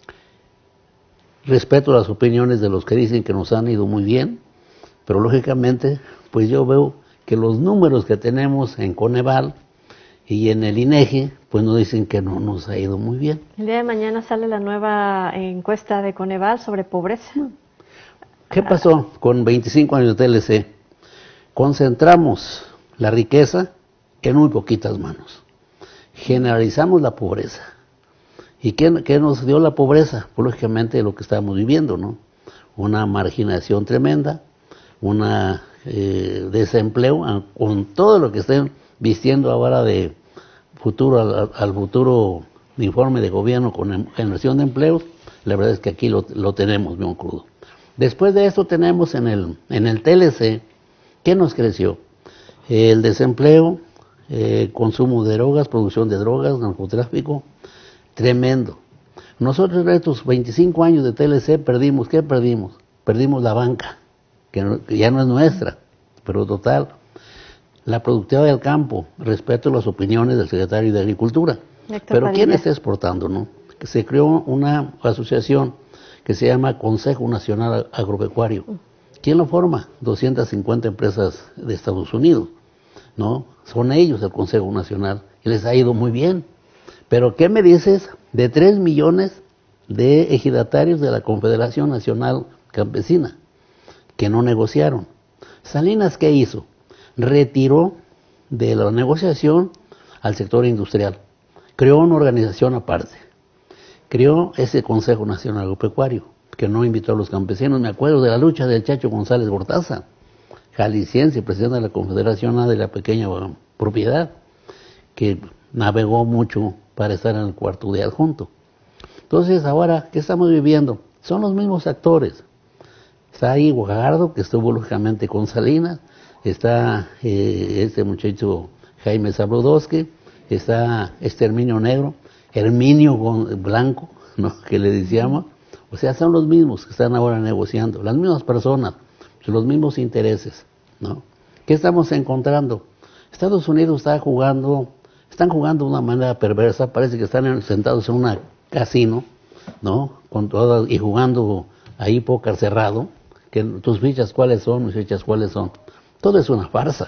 Speaker 19: respeto las opiniones de los que dicen que nos han ido muy bien, pero lógicamente, pues yo veo que los números que tenemos en Coneval y en el INEGI, pues nos dicen que no nos ha ido muy bien.
Speaker 2: El día de mañana sale la nueva encuesta de Coneval sobre pobreza.
Speaker 19: ¿Qué pasó con veinticinco años de T L C? Concentramos la riqueza en muy poquitas manos. Generalizamos la pobreza. ¿Y qué, qué nos dio la pobreza? Pues lógicamente lo que estamos viviendo, ¿no? Una marginación tremenda, una eh, desempleo, con todo lo que estén vistiendo ahora de futuro al, al futuro informe de gobierno con generación de empleos. La verdad es que aquí lo, lo tenemos bien crudo. Después de esto tenemos en el, en el T L C, ¿qué nos creció? El desempleo, eh, consumo de drogas, producción de drogas, narcotráfico, tremendo. Nosotros en estos veinticinco años de T L C perdimos, ¿qué perdimos? Perdimos la banca, que, no, que ya no es nuestra, pero total. La productividad del campo, respeto las opiniones del secretario de Agricultura. Héctor pero Padilla. ¿Quién está exportando, no? Que se creó una asociación que se llama Consejo Nacional Agropecuario. ¿Quién lo forma? doscientas cincuenta empresas de Estados Unidos, ¿no? Son ellos el Consejo Nacional y les ha ido muy bien. Pero ¿qué me dices de tres millones de ejidatarios de la Confederación Nacional Campesina que no negociaron? Salinas, ¿qué hizo? Retiró de la negociación al sector industrial. Creó una organización aparte. Creó ese Consejo Nacional Agropecuario, que no invitó a los campesinos. Me acuerdo de la lucha del Chacho González Bortaza, jalisciense, presidente de la Confederación de la Pequeña Propiedad, que navegó mucho para estar en el cuarto de adjunto. Entonces, ahora, ¿qué estamos viviendo? Son los mismos actores. Está ahí Guajardo, que estuvo lógicamente con Salinas, está eh, este muchacho Jaime Zabludowski, está Exterminio Negro, Herminio Blanco, ¿no? Que le decíamos. O sea, son los mismos que están ahora negociando, las mismas personas, los mismos intereses, ¿no? ¿Qué estamos encontrando? Estados Unidos está jugando, están jugando de una manera perversa, parece que están sentados en un casino, ¿no? Con todas, y jugando ahí póker cerrado, que tus fichas cuáles son, mis fichas cuáles son. Todo es una farsa,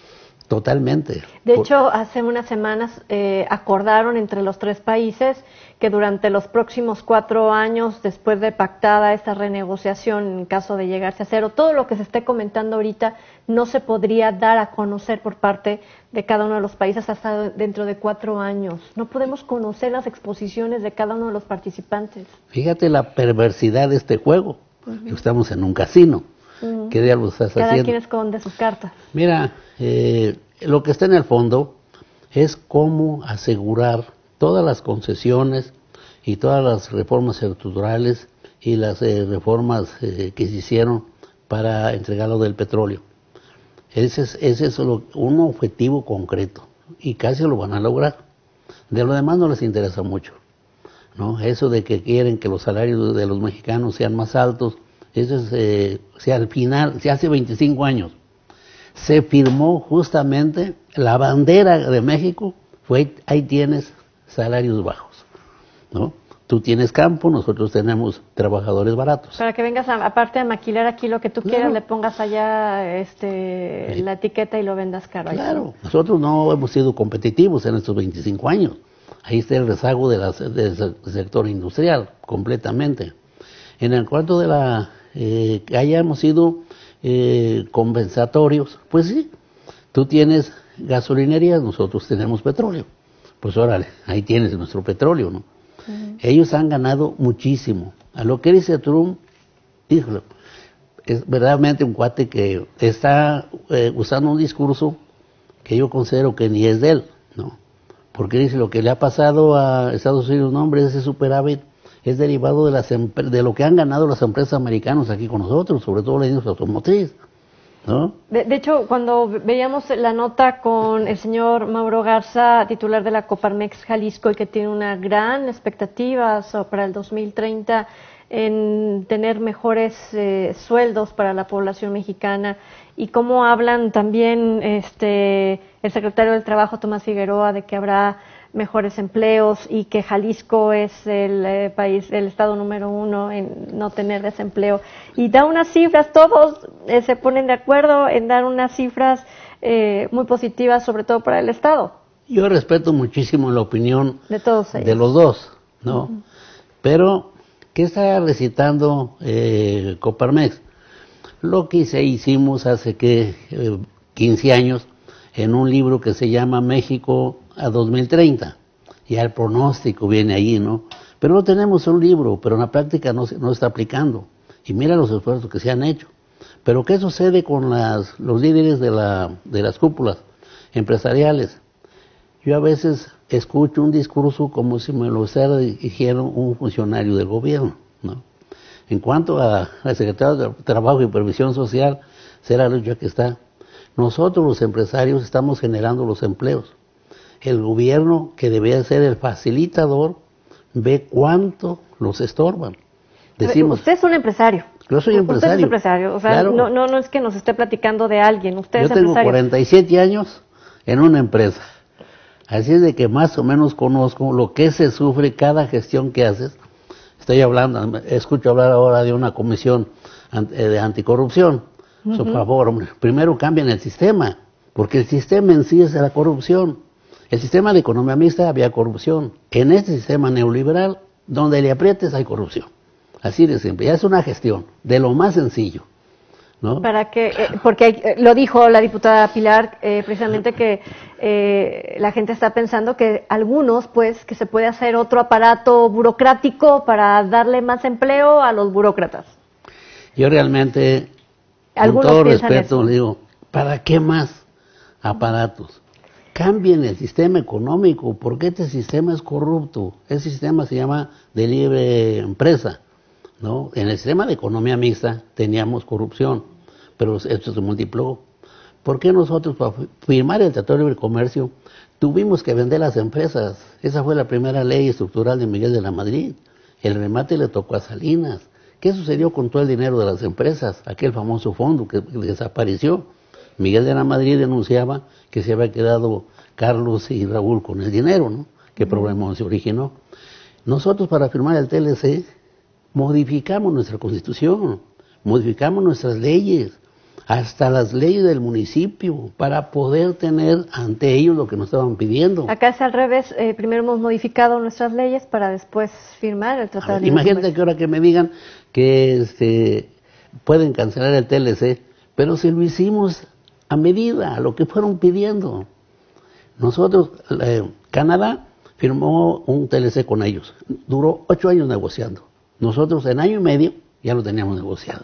Speaker 19: totalmente.
Speaker 2: De hecho, hace unas semanas eh, acordaron entre los tres países que durante los próximos cuatro años, después de pactada esta renegociación, en caso de llegarse a cero, todo lo que se esté comentando ahorita no se podría dar a conocer por parte de cada uno de los países hasta dentro de cuatro años. No podemos conocer las exposiciones de cada uno de los participantes.
Speaker 19: Fíjate la perversidad de este juego. Uh-huh. Estamos en un casino. Uh-huh. ¿Qué diablos estás
Speaker 2: cada
Speaker 19: haciendo?
Speaker 2: Cada quien esconde sus cartas.
Speaker 19: Mira, eh, lo que está en el fondo es cómo asegurar todas las concesiones y todas las reformas estructurales y las eh, reformas eh, que se hicieron para entregar lo del petróleo. Ese es, ese es lo, un objetivo concreto y casi lo van a lograr. De lo demás no les interesa mucho, ¿no? Eso de que quieren que los salarios de los mexicanos sean más altos, eso es, eh, o sea, al final, si hace veinticinco años se firmó justamente la bandera de México, fue ahí tienes salarios bajos, ¿no? Tú tienes campo, nosotros tenemos trabajadores baratos.
Speaker 2: Para que vengas, a, aparte de maquilar aquí lo que tú claro. quieras, le pongas allá este, sí. la etiqueta y lo vendas caro.
Speaker 19: Claro, ahí. Nosotros no hemos sido competitivos en estos veinticinco años. Ahí está el rezago de la, del sector industrial, completamente. En el cuanto de la eh, que hayamos sido eh, compensatorios, pues sí, tú tienes gasolinerías, nosotros tenemos petróleo. Pues órale, ahí tienes nuestro petróleo, ¿no? Uh-huh. Ellos han ganado muchísimo. A lo que dice Trump, híjole, es verdaderamente un cuate que está eh, usando un discurso que yo considero que ni es de él, ¿no? Porque dice lo que le ha pasado a Estados Unidos, no hombre, ese superávit es derivado de las de lo que han ganado las empresas americanas aquí con nosotros, sobre todo la industria automotriz, ¿no? De,
Speaker 2: de hecho, cuando veíamos la nota con el señor Mauro Garza, titular de la Coparmex Jalisco, y que tiene una gran expectativa para el dos mil treinta en tener mejores eh, sueldos para la población mexicana, y cómo hablan también este el secretario del Trabajo, Tomás Figueroa, de que habrá mejores empleos y que Jalisco es el eh, país, el estado número uno en no tener desempleo, y da unas cifras, todos eh, se ponen de acuerdo en dar unas cifras eh, muy positivas, sobre todo para el estado.
Speaker 19: Yo respeto muchísimo la opinión
Speaker 2: de todos ellos,
Speaker 19: de los dos, ¿no? Uh-huh. Pero ¿qué está recitando eh, Coparmex? Lo que hice, hicimos hace que eh, quince años en un libro que se llama México a dos mil treinta. Ya el pronóstico viene ahí, ¿no? Pero no tenemos un libro, pero en la práctica no se no está aplicando. Y mira los esfuerzos que se han hecho. Pero ¿qué sucede con las, los líderes de, la, de las cúpulas empresariales? Yo a veces escucho un discurso como si me lo estuviera dirigiendo un funcionario del gobierno, ¿no? En cuanto a la Secretaría de Trabajo y Previsión Social, será lo que está. Nosotros los empresarios estamos generando los empleos. El gobierno, que debería ser el facilitador, ve cuánto los estorban. Decimos,
Speaker 2: usted es un empresario.
Speaker 19: Yo soy empresario.
Speaker 2: Usted es empresario, o sea,
Speaker 19: claro.
Speaker 2: no, no, no es que nos esté platicando de alguien, usted
Speaker 19: Yo
Speaker 2: es
Speaker 19: tengo
Speaker 2: empresario.
Speaker 19: cuarenta y siete años en una empresa. Así es de que más o menos conozco lo que se sufre cada gestión que haces. Estoy hablando, escucho hablar ahora de una comisión de anticorrupción. Uh-huh. Por favor, hombre, primero cambien el sistema, porque el sistema en sí es la corrupción. El sistema de economía mixta había corrupción. En este sistema neoliberal, donde le aprietes hay corrupción. Así de simple. Ya es una gestión de lo más sencillo, ¿no?
Speaker 2: Para que, eh, porque hay, eh, lo dijo la diputada Pilar, eh, precisamente que eh, la gente está pensando que algunos, pues, que se puede hacer otro aparato burocrático para darle más empleo a los burócratas.
Speaker 19: Yo realmente, con todo respeto, le digo, ¿para qué más aparatos? Cambien el sistema económico, porque este sistema es corrupto. Este sistema se llama de libre empresa, ¿no? En el sistema de economía mixta teníamos corrupción, pero esto se multiplicó. ¿Por qué nosotros, para firmar el Tratado de Libre Comercio, tuvimos que vender las empresas? Esa fue la primera ley estructural de Miguel de la Madrid. El remate le tocó a Salinas. ¿Qué sucedió con todo el dinero de las empresas? Aquel famoso fondo que desapareció. Miguel de la Madrid denunciaba que se había quedado Carlos y Raúl con el dinero, ¿no? ¿Qué uh-huh. problema se originó? Nosotros, para firmar el T L C, modificamos nuestra constitución, modificamos nuestras leyes, hasta las leyes del municipio, para poder tener ante ellos lo que nos estaban pidiendo.
Speaker 2: Acá es al revés, eh, primero hemos modificado nuestras leyes para después firmar el Tratado
Speaker 19: ver,
Speaker 2: de Libre
Speaker 19: Imagínate
Speaker 2: Comercio.
Speaker 19: que ahora que me digan que este, pueden cancelar el T L C, pero si lo hicimos a medida, a lo que fueron pidiendo. Nosotros, eh, Canadá firmó un T L C con ellos, duró ocho años negociando. Nosotros en año y medio ya lo teníamos negociado.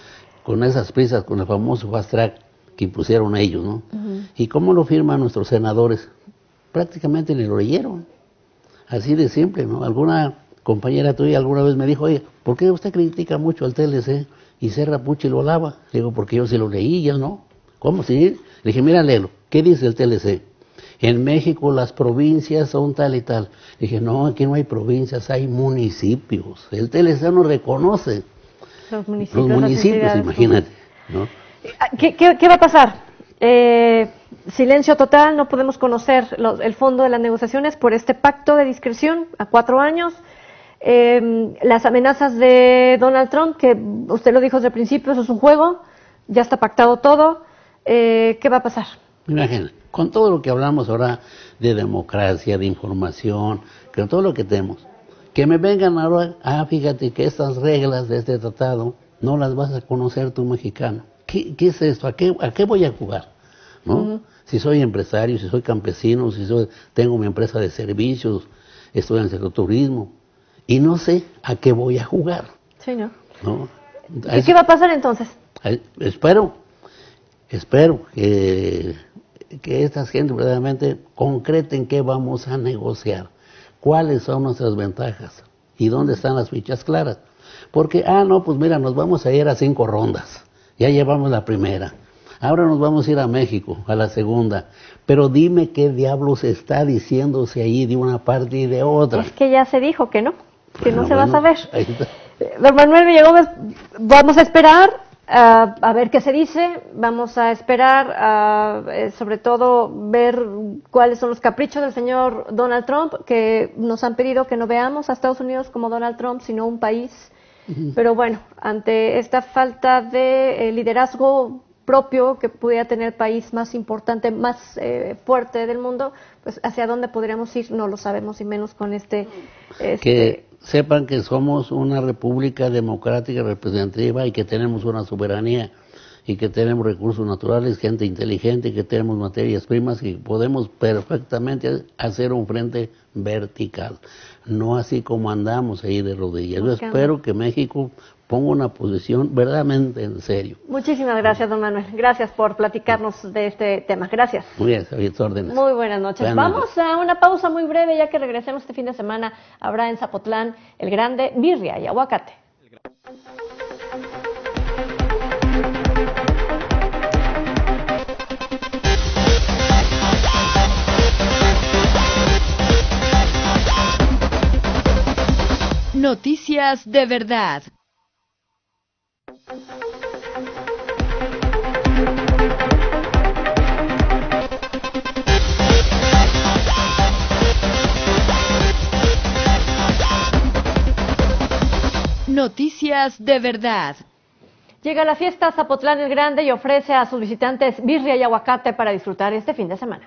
Speaker 19: Con esas prisas, con el famoso fast track que impusieron ellos, ¿no? Uh-huh. ¿Y cómo lo firman nuestros senadores? Prácticamente ni lo leyeron. Así de simple, ¿no? Alguna compañera tuya alguna vez me dijo, oye, ¿por qué usted critica mucho al T L C y Serra Puchi lo alaba? Le digo, porque yo sí lo leí y él no. ¿Cómo sí? Le dije, mira, léelo. ¿Qué dice el T L C? En México las provincias son tal y tal. Le dije, no, aquí no hay provincias, hay municipios. El T L C no reconoce
Speaker 2: los municipios,
Speaker 19: los municipios, imagínate, ¿no?
Speaker 2: ¿Qué, qué, qué va a pasar? Eh, silencio total, no podemos conocer los, el fondo de las negociaciones por este pacto de discreción a cuatro años. Eh, las amenazas de Donald Trump, que usted lo dijo desde el principio, eso es un juego, ya está pactado todo. Eh, ¿Qué va a pasar?
Speaker 19: Imagínate, con todo lo que hablamos ahora de democracia, de información, con todo lo que tenemos, que me vengan ahora, ah, fíjate que estas reglas de este tratado no las vas a conocer tú, mexicano. ¿Qué, qué es esto? ¿A qué, a qué voy a jugar? ¿No? Uh-huh. Si soy empresario, si soy campesino, si soy, tengo mi empresa de servicios, estoy en el sector turismo, y no sé a qué voy a jugar.
Speaker 2: Sí, ¿no?
Speaker 19: ¿No?
Speaker 2: ¿Y es, qué va a pasar entonces?
Speaker 19: Espero, espero que, que estas gente verdaderamente concreten qué vamos a negociar, cuáles son nuestras ventajas y dónde están las fichas claras. Porque, ah, no, pues mira, nos vamos a ir a cinco rondas, ya llevamos la primera, ahora nos vamos a ir a México, a la segunda, pero dime qué diablos está diciéndose ahí de una parte y de otra.
Speaker 2: Es que ya se dijo que no, que
Speaker 19: bueno,
Speaker 2: no se
Speaker 19: bueno,
Speaker 2: va a saber.
Speaker 19: Ahí está.
Speaker 2: Don Manuel Villagómez, vamos a esperar uh, a ver qué se dice, vamos a esperar uh, eh, sobre todo ver cuáles son los caprichos del señor Donald Trump, que nos han pedido que no veamos a Estados Unidos como Donald Trump, sino un país. Uh-huh. Pero bueno, ante esta falta de eh, liderazgo propio que pudiera tener el país más importante, más eh, fuerte del mundo, pues hacia dónde podríamos ir no lo sabemos, y menos con este... este...
Speaker 19: Que sepan que somos una república democrática representativa y que tenemos una soberanía y que tenemos recursos naturales, gente inteligente, que tenemos materias primas y podemos perfectamente hacer un frente vertical, no así como andamos ahí de rodillas. Yo espero que México ponga una posición verdaderamente en serio.
Speaker 2: Muchísimas gracias, don Manuel. Gracias por platicarnos de este tema. Gracias.
Speaker 19: Muy bien, a órdenes.
Speaker 2: Muy buenas noches.
Speaker 19: Buenas
Speaker 2: Vamos
Speaker 19: noches.
Speaker 2: a una pausa muy breve, ya que regresemos este fin de semana. Habrá en Zapotlán el Grande birria y aguacate.
Speaker 17: Noticias de verdad. Noticias de verdad.
Speaker 2: Llega la fiesta a Zapotlán el Grande y ofrece a sus visitantes birria y aguacate para disfrutar este fin de semana.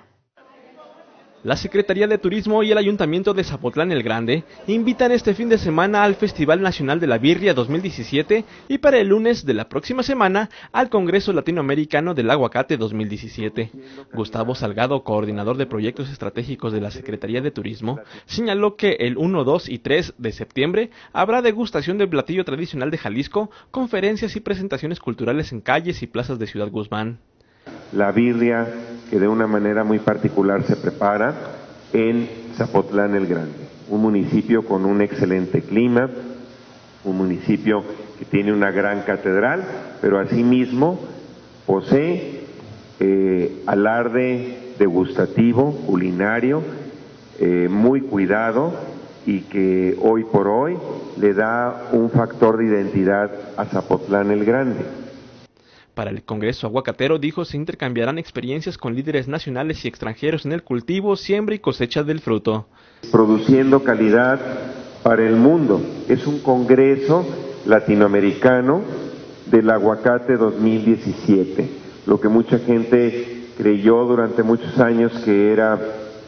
Speaker 11: La Secretaría de Turismo y el Ayuntamiento de Zapotlán el Grande invitan este fin de semana al Festival Nacional de la Birria dos mil diecisiete y para el lunes de la próxima semana al Congreso Latinoamericano del Aguacate dos mil diecisiete. Gustavo Salgado, coordinador de proyectos estratégicos de la Secretaría de Turismo, señaló que el uno, dos y tres de septiembre habrá degustación del platillo tradicional de Jalisco, conferencias y presentaciones culturales en calles y plazas de Ciudad Guzmán.
Speaker 20: La birria que de una manera muy particular se prepara en Zapotlán el Grande, un municipio con un excelente clima, un municipio que tiene una gran catedral, pero asimismo posee eh, alarde degustativo, culinario, eh, muy cuidado y que hoy por hoy le da un factor de identidad a Zapotlán el Grande.
Speaker 11: Para el Congreso Aguacatero, dijo, se intercambiarán experiencias con líderes nacionales y extranjeros en el cultivo, siembra y cosecha del fruto.
Speaker 20: Produciendo calidad para el mundo. Es un Congreso Latinoamericano del Aguacate dos mil diecisiete, lo que mucha gente creyó durante muchos años que era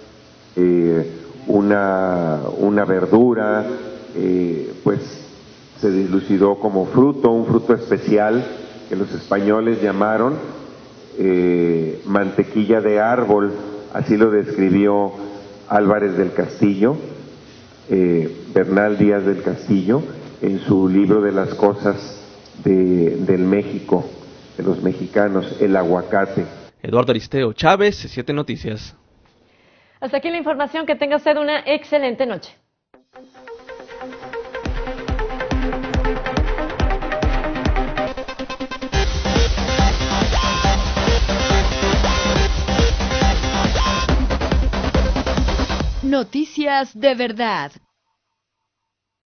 Speaker 20: eh, una, una verdura, eh, pues se dilucidó como fruto, un fruto especial que los españoles llamaron eh, mantequilla de árbol, así lo describió Álvarez del Castillo, eh, Bernal Díaz del Castillo, en su libro de las cosas de, del México, de los mexicanos, el aguacate.
Speaker 11: Eduardo Aristeo Chávez, siete Noticias.
Speaker 2: Hasta aquí la información, que tenga usted una excelente noche.
Speaker 17: Noticias de verdad.